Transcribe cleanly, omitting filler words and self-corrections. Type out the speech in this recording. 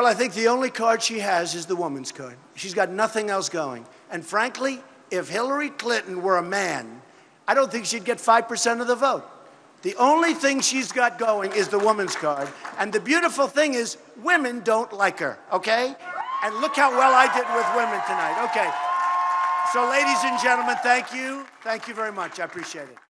Well, I think the only card she has is the woman's card. She's got nothing else going. And frankly, if Hillary Clinton were a man, I don't think she'd get 5% of the vote. The only thing she's got going is the woman's card. And the beautiful thing is, women don't like her, okay? And look how well I did with women tonight. Okay. So, ladies and gentlemen, thank you. Thank you very much. I appreciate it.